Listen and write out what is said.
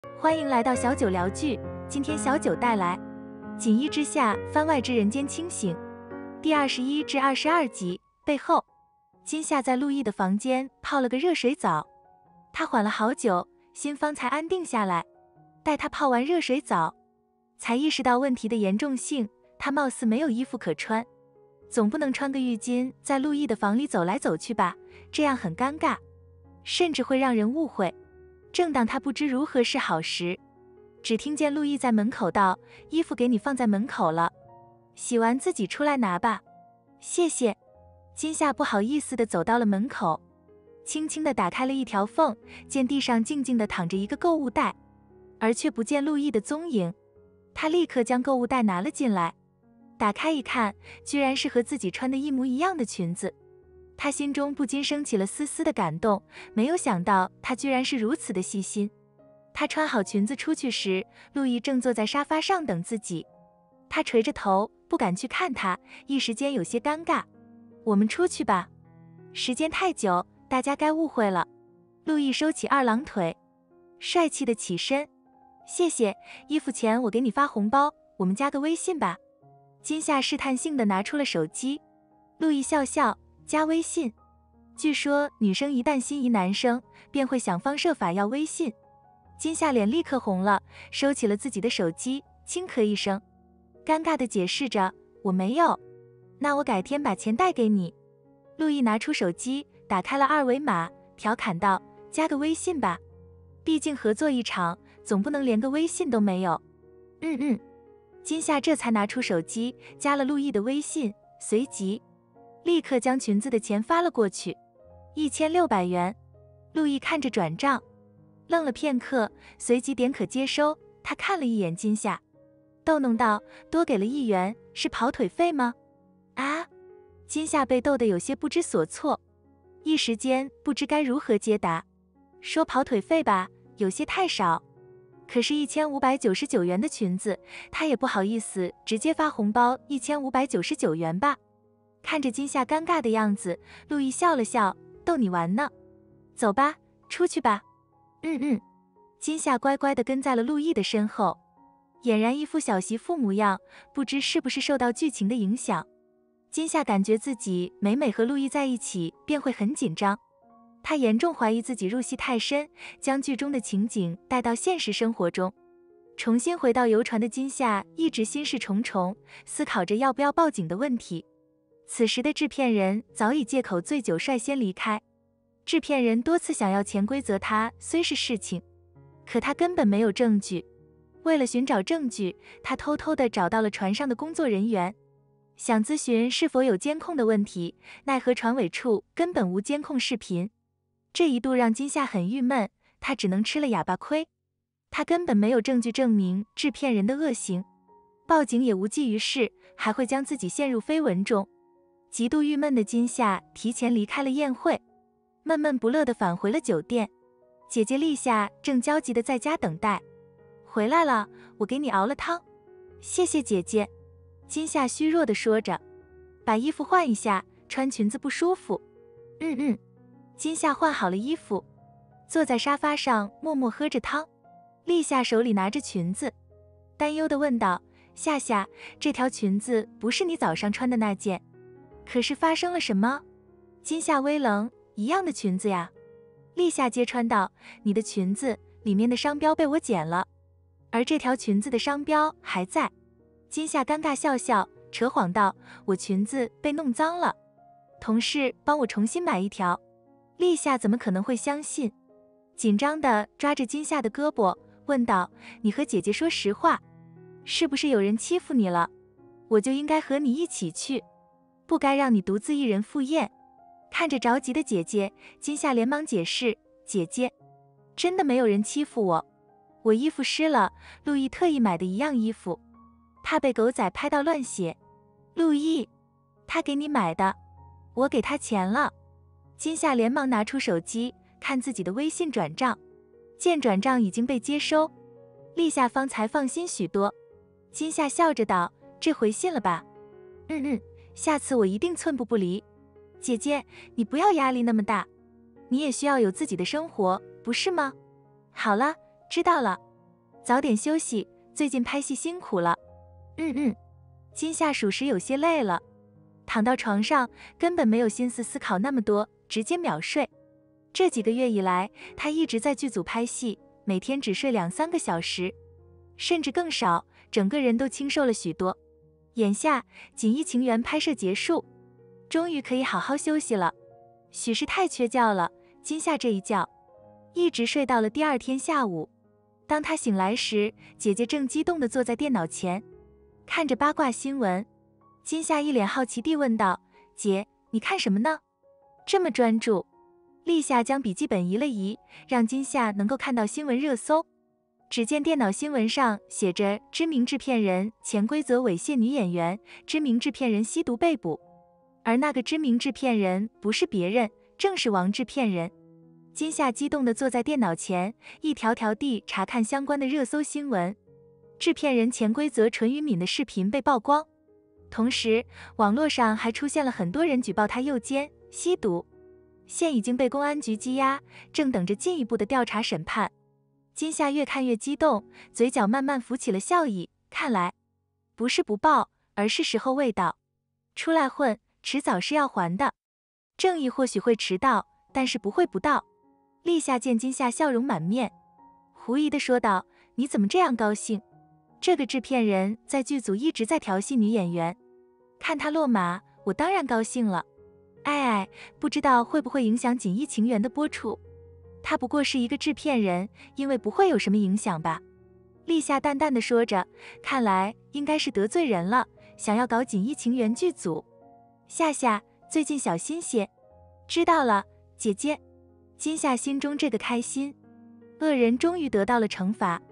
欢迎来到小九聊剧，今天小九带来锦衣之下，番外之人间清醒第21至22集。背后，今夏在陆毅的房间泡了个热水澡，他缓了好久，心方才安定下来。待他泡完热水澡，才意识到问题的严重性。他貌似没有衣服可穿，总不能穿个浴巾在陆毅的房里走来走去吧？这样很尴尬，甚至会让人误会。正当他不知如何是好时，只听见陆毅在门口道：“衣服给你放在门口了，洗完自己出来拿吧。”谢谢。今夏不好意思地走到了门口，轻轻地打开了一条缝，见地上静静地躺着一个购物袋，而却不见陆毅的踪影。他立刻将购物袋拿了进来，打开一看，居然是和自己穿的一模一样的裙子。他心中不禁升起了丝丝的感动，没有想到他居然是如此的细心。他穿好裙子出去时，陆毅正坐在沙发上等自己。他垂着头，不敢去看他，一时间有些尴尬。我们出去吧，时间太久，大家该误会了。陆毅收起二郎腿，帅气的起身。谢谢，衣服钱我给你发红包，我们加个微信吧。今夏试探性地拿出了手机，陆毅笑笑。加微信，据说女生一旦心仪男生，便会想方设法要微信。今夏脸立刻红了，收起了自己的手机，轻咳一声，尴尬地解释着：“我没有。”那我改天把钱带给你。陆毅拿出手机，打开了二维码，调侃道：“加个微信吧，毕竟合作一场，总不能连个微信都没有。”今夏这才拿出手机，加了陆毅的微信，随即立刻将裙子的钱发了过去，1600元。陆毅看着转账，愣了片刻，随即点可接收。他看了一眼今夏，逗弄道：“多给了1元，是跑腿费吗？”啊！今夏被逗得有些不知所措，一时间不知该如何接答。说跑腿费吧，有些太少，可是1599元的裙子，他也不好意思直接发红包1599元吧。看着今夏尴尬的样子，陆毅笑了笑，逗你玩呢。走吧，出去吧。今夏乖乖地跟在了陆毅的身后，俨然一副小媳妇模样，不知是不是受到剧情的影响。今夏感觉自己每和陆毅在一起便会很紧张，她严重怀疑自己入戏太深，将剧中的情景带到现实生活中。重新回到游船的今夏一直心事重重，思考着要不要报警的问题。此时的制片人早已借口醉酒率先离开，制片人多次想要潜规则他虽是事情，可他根本没有证据。为了寻找证据，他偷偷地找到了船上的工作人员，想咨询是否有监控的问题，奈何船尾处根本无监控视频。这一度让今夏很郁闷，他只能吃了哑巴亏。他根本没有证据证明制片人的恶行，报警也无济于事，还会将自己陷入绯闻中。极度郁闷的今夏提前离开了宴会，闷闷不乐地返回了酒店。姐姐立夏正焦急地在家等待。回来了，我给你熬了汤。谢谢姐姐。今夏虚弱地说着，把衣服换一下，穿裙子不舒服。今夏换好了衣服，坐在沙发上默默喝着汤。立夏手里拿着裙子，担忧地问道：“夏夏，这条裙子不是你早上穿的那件，可是发生了什么？”今夏微愣：“一样的裙子呀。”立夏揭穿道：“你的裙子里面的商标被我剪了，而这条裙子的商标还在。”今夏尴尬笑笑，扯谎道：“我裙子被弄脏了，同事帮我重新买一条。”立夏怎么可能会相信？紧张地抓着今夏的胳膊问道：“你和姐姐说实话，是不是有人欺负你了？我就应该和你一起去，不该让你独自一人赴宴。”看着着急的姐姐，今夏连忙解释：“姐姐，真的没有人欺负我，我衣服湿了，陆毅特意买的一样衣服，怕被狗仔拍到乱写。”陆毅，他给你买的，我给他钱了。今夏连忙拿出手机看自己的微信转账，见转账已经被接收，立夏方才放心许多。今夏笑着道：“这回信了吧？”下次我一定寸步不离。姐姐，你不要压力那么大，你也需要有自己的生活，不是吗？好了，知道了。 早点休息，最近拍戏辛苦了。金夏属实有些累了，躺到床上根本没有心思思考那么多，直接秒睡。这几个月以来，他一直在剧组拍戏，每天只睡2-3个小时，甚至更少，整个人都清瘦了许多。眼下《锦衣情缘》拍摄结束，终于可以好好休息了。许是太缺觉了，今夏这一觉一直睡到了第二天下午。当他醒来时，姐姐正激动地坐在电脑前，看着八卦新闻。今夏一脸好奇地问道：“姐，你看什么呢？这么专注？”立夏将笔记本移了移，让今夏能够看到新闻热搜。只见电脑新闻上写着知名制片人潜规则猥亵女演员，知名制片人吸毒被捕。而那个知名制片人不是别人，正是王制片人。今夏激动地坐在电脑前，一条条地查看相关的热搜新闻。制片人潜规则纯于敏的视频被曝光，同时网络上还出现了很多人举报他诱奸、吸毒，现已经被公安局羁押，正等着进一步的调查审判。今夏越看越激动，嘴角慢慢浮起了笑意，看来不是不报，而是时候未到。出来混，迟早是要还的。正义或许会迟到，但是不会不到。立夏见今夏笑容满面，狐疑地说道：“你怎么这样高兴？这个制片人在剧组一直在调戏女演员，看他落马，我当然高兴了。不知道会不会影响《锦衣情缘》的播出？他不过是一个制片人，因为不会有什么影响吧？”立夏淡淡地说着，看来应该是得罪人了，想要搞《锦衣情缘》剧组。夏夏，最近小心些。知道了，姐姐。今夏心中这个开心，恶人终于得到了惩罚。